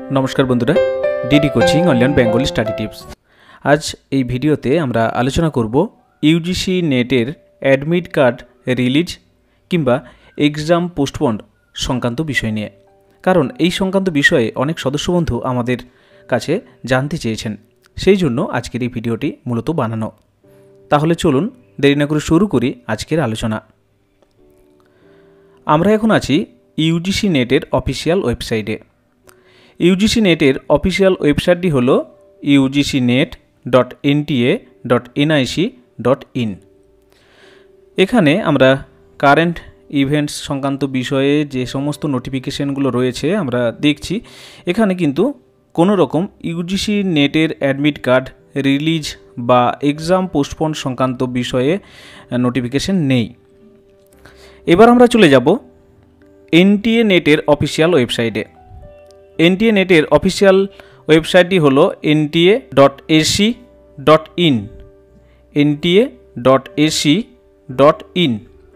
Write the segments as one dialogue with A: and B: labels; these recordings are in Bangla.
A: नमस्कार बंधुरा DD coaching online Bengali study tips. आज এই ভিডিওতে আমরা আলোচনা করব ইউজিসি নেটের অ্যাডমিট কার্ড রিলিজ কিংবা এক্সাম পোস্টপোন্ড সংক্রান্ত বিষয় নিয়ে। কারণ এই সংক্রান্ত বিষয়ে অনেক সদস্য বন্ধু আমাদের কাছে জানতে চেয়েছেন, সেই জন্য আজকের এই ভিডিওটি মূলত বানানো। তাহলে চলুন দেরি না করে শুরু করি আজকের আলোচনা। আমরা এখন আছি ইউজিসি নেটের অফিসিয়াল ওয়েবসাইটে। ইউজিসি নেটের অফিসিয়াল ওয়েবসাইটটি হল ugcnet.nta.nic.in। এখানে আমরা কারেন্ট ইভেন্টস সংক্রান্ত বিষয়ে যে সমস্ত নোটিফিকেশনগুলো রয়েছে আমরা দেখছি। এখানে কিন্তু কোনো রকম ইউজিসি নেটের অ্যাডমিট কার্ড রিলিজ বা এক্সাম পোস্টপোন সংক্রান্ত বিষয়ে নোটিফিকেশন নেই। এবার আমরা চলে যাব এনটিএ নেটের অফিসিয়াল ওয়েবসাইটে। এনটিএ নেটের অফিসিয়াল ওয়েবসাইটটি হল nta.ac.in nta.ac.in।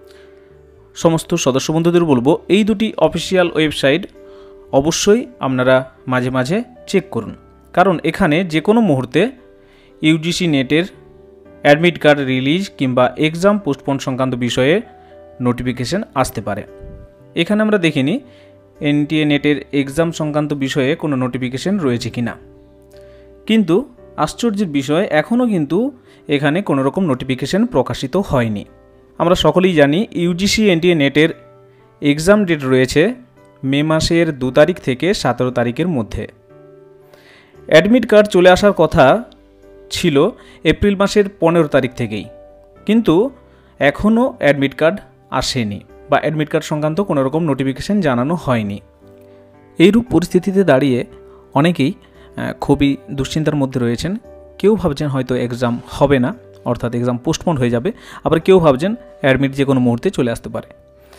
A: সমস্ত সদস্য বন্ধুদের বলবো এই দুটি অফিসিয়াল ওয়েবসাইট অবশ্যই আপনারা মাঝে মাঝে চেক করুন, কারণ এখানে যে কোনো মুহূর্তে ইউজিসি নেটের অ্যাডমিট কার্ড রিলিজ কিংবা এক্সাম পোস্টপোন সংক্রান্ত বিষয়ে নোটিফিকেশন আসতে পারে। এখানে আমরা দেখিনি এনটিএ নেটের এক্সাম সংক্রান্ত বিষয়ে কোনো নোটিফিকেশন রয়েছে কিনা, কিন্তু আশ্চর্যের বিষয় এখনও কিন্তু এখানে কোনো রকম নোটিফিকেশন প্রকাশিত হয়নি। আমরা সকলেই জানি ইউজিসি এনটিএ নেটের এক্সাম ডেট রয়েছে মে মাসের 2 তারিখ থেকে 17 তারিখের মধ্যে। অ্যাডমিট কার্ড চলে আসার কথা ছিল এপ্রিল মাসের 15 তারিখ থেকেই, কিন্তু এখনও অ্যাডমিট কার্ড আসেনি বা অ্যাডমিট কার্ড সংক্রান্ত কোনো রকম নোটিফিকেশান জানানো হয়নি। এইরূপ পরিস্থিতিতে দাঁড়িয়ে অনেকেই খুবই দুশ্চিন্তার মধ্যে রয়েছেন। কেউ ভাবছেন হয়তো এক্সাম হবে না, অর্থাৎ এক্সাম পোস্টপোন হয়ে যাবে, আবার কেউ ভাবছেন অ্যাডমিট যে কোনো মুহূর্তে চলে আসতে পারে।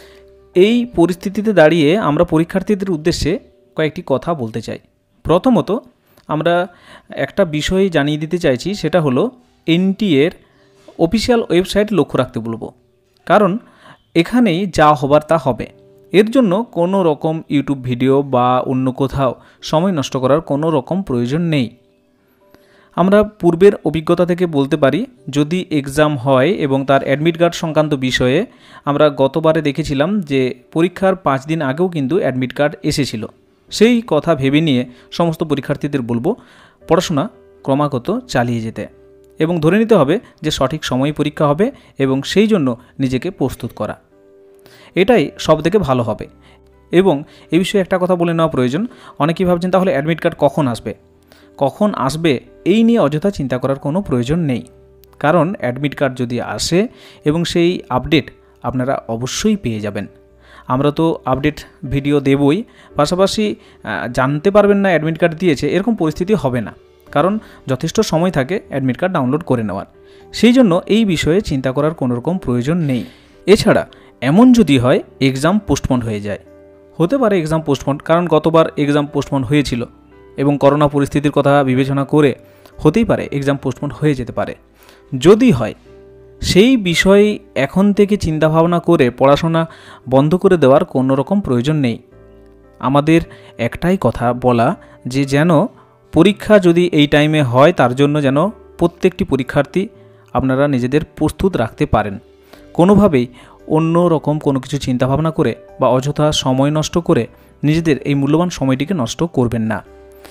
A: এই পরিস্থিতিতে দাঁড়িয়ে আমরা পরীক্ষার্থীদের উদ্দেশ্যে কয়েকটি কথা বলতে চাই। প্রথমত আমরা একটা বিষয় জানিয়ে দিতে চাইছি, সেটা হলো এনটিএর অফিসিয়াল ওয়েবসাইট লক্ষ্য রাখতে বলবো, কারণ এখানেই যা হবার তা হবে। এর জন্য কোনো রকম ইউটিউব ভিডিও বা অন্য কোথাও সময় নষ্ট করার কোনো রকম প্রয়োজন নেই। আমরা পূর্বের অভিজ্ঞতা থেকে বলতে পারি, যদি এক্সাম হয় এবং তার অ্যাডমিট কার্ড সংক্রান্ত বিষয়ে আমরা গতবারে দেখেছিলাম যে পরীক্ষার 5 দিন আগেও কিন্তু অ্যাডমিট কার্ড এসেছিল। সেই কথা ভেবে নিয়ে সমস্ত পরীক্ষার্থীদের বলবো পড়াশোনা ক্রমাগত চালিয়ে যেতে এবং ধরে নিতে হবে যে সঠিক সময়ে পরীক্ষা হবে এবং সেই জন্য নিজেকে প্রস্তুত করা, এটাই সব থেকে ভালো হবে। এবং এই বিষয়ে একটা কথা বলে নেওয়া প্রয়োজন, অনেকেই ভাবছেন তাহলে অ্যাডমিট কার্ড কখন আসবে এই নিয়ে অযথা চিন্তা করার কোনো প্রয়োজন নেই। কারণ অ্যাডমিট কার্ড যদি আসে এবং সেই আপডেট আপনারা অবশ্যই পেয়ে যাবেন। আমরা তো আপডেট ভিডিও দেবই, পাশাপাশি জানতে পারবেন না অ্যাডমিট কার্ড দিয়েছে এরকম পরিস্থিতি হবে না, কারণ যথেষ্ট সময় থাকে অ্যাডমিট কার্ড ডাউনলোড করে নেওয়ার। সেই জন্য এই বিষয়ে চিন্তা করার কোনো রকম প্রয়োজন নেই। এছাড়া এমন যদি হয় এক্সাম পোস্টপোন্ড হয়ে যায়, হতে পারে এক্সাম পোস্টপোন্ড, কারণ গতবার এক্সাম পোস্টপোন্ড হয়েছিল এবং করোনা পরিস্থিতির কথা বিবেচনা করে হতেই পারে এক্সাম পোস্টপোন্ড হয়ে যেতে পারে। যদি হয় সেই বিষয়ে এখন থেকে চিন্তাভাবনা করে পড়াশোনা বন্ধ করে দেওয়ার কোনো রকম প্রয়োজন নেই। আমাদের একটাই কথা বলা, যে যেন পরীক্ষা যদি এই টাইমে হয় তার জন্য যেন প্রত্যেকটি পরীক্ষার্থী আপনারা নিজেদের প্রস্তুত রাখতে পারেন। কোনোভাবেই অন্য রকম কোনো কিছু চিন্তাভাবনা করে বা অযথা সময় নষ্ট করে নিজেদের এই মূল্যবান সময়টিকে নষ্ট করবেন না।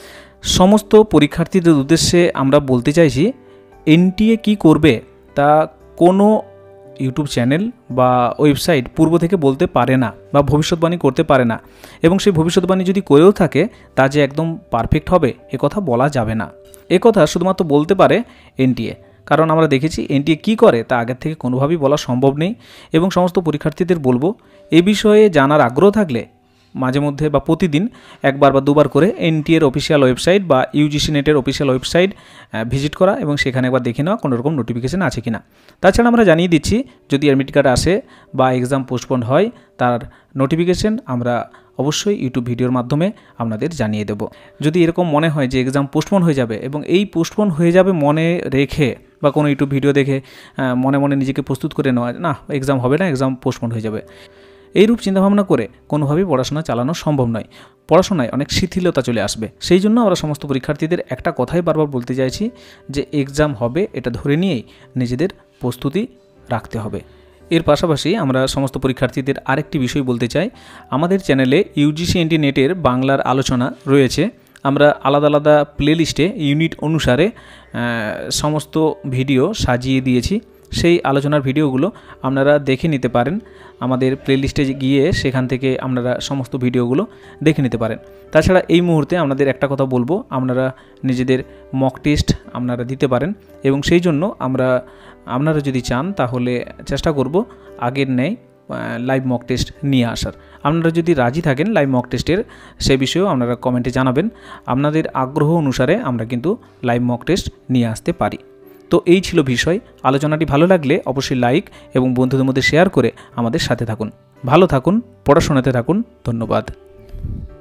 A: সমস্ত পরীক্ষার্থীদের উদ্দেশ্যে আমরা বলতে চাইছি, এনটিএ কি করবে তা কোনো ইউটিউব চ্যানেল বা ওয়েবসাইট পূর্ব থেকে বলতে পারে না বা ভবিষ্যৎবাণী করতে পারে না, এবং সেই ভবিষ্যৎবাণী যদি করেও থাকে তা যে একদম পারফেক্ট হবে কথা বলা যাবে না। কথা শুধুমাত্র বলতে পারে এনটিএ, কারণ আমরা দেখেছি এনটিএ কী করে তা আগের থেকে কোনোভাবেই বলা সম্ভব নেই। এবং সমস্ত পরীক্ষার্থীদের বলবো এ বিষয়ে জানার আগ্রহ থাকলে মাঝে মধ্যে বা প্রতিদিন একবার বা দুবার করে এনটিএর অফিসিয়াল ওয়েবসাইট বা ইউজিসি নেটের অফিসিয়াল ওয়েবসাইট ভিজিট করা এবং সেখানে একবার দেখে নেওয়া কোনো রকম নোটিফিকেশান আছে কিনা। তাছাড়া আমরা জানিয়ে দিচ্ছি যদি অ্যাডমিট কার্ড আসে বা এক্সাম পোস্টপোন্ড হয় তার নোটিফিকেশান আমরা অবশ্যই ইউটিউব ভিডিওর মাধ্যমে আপনাদের জানিয়ে দেব। যদি এরকম মনে হয় যে এক্সাম পোস্টপোন হয়ে যাবে এবং এই পোস্টপোন হয়ে যাবে মনে রেখে বা কোনো ইউটিউব ভিডিও দেখে মনে মনে নিজেকে প্রস্তুত করে নেওয়া, না এক্সাম হবে না, এক্সাম পোস্টপোন হয়ে যাবে, এইরূপ চিন্তাভাবনা করে কোনোভাবেই পড়াশোনা চালানো সম্ভব নয়। পড়াশোনায় অনেক শিথিলতা চলে আসবে। সেই জন্য আমরা সমস্ত পরীক্ষার্থীদের একটা কথাই বারবার বলতে চাইছি যে এক্সাম হবে এটা ধরে নিয়েই নিজেদের প্রস্তুতি রাখতে হবে। এর পাশাপাশি আমরা সমস্ত পরীক্ষার্থীদের আরেকটি বিষয় বলতে চাই, আমাদের চ্যানেলে UGC/NT নেটের বাংলার আলোচনা রয়েছে। আমরা আলাদা আলাদা প্লেলিস্টে ইউনিট অনুসারে সমস্ত ভিডিও সাজিয়ে দিয়েছি। সেই আলোচনার ভিডিওগুলো আপনারা দেখে নিতে পারেন। আমাদের প্লেলিস্টে গিয়ে সেখান থেকে আপনারা সমস্ত ভিডিওগুলো দেখে নিতে পারেন। তাছাড়া এই মুহূর্তে আপনাদের একটা কথা বলবো, আপনারা নিজেদের মক টেস্ট আপনারা দিতে পারেন এবং সেই জন্য আপনারা যদি চান তাহলে চেষ্টা করব আগের ন্যায় লাইভ মক টেস্ট নিয়ে আসার। আপনারা যদি রাজি থাকেন লাইভ মক টেস্টের সে বিষয়েও আপনারা কমেন্টে জানাবেন। আপনাদের আগ্রহ অনুসারে আমরা কিন্তু লাইভ মক টেস্ট নিয়ে আসতে পারি। তো এই ছিল বিষয়। আলোচনাটি ভালো লাগলে অবশ্যই লাইক এবং বন্ধুদের মধ্যে শেয়ার করে আমাদের সাথে থাকুন। ভালো থাকুন, পড়াশোনাতে থাকুন। ধন্যবাদ।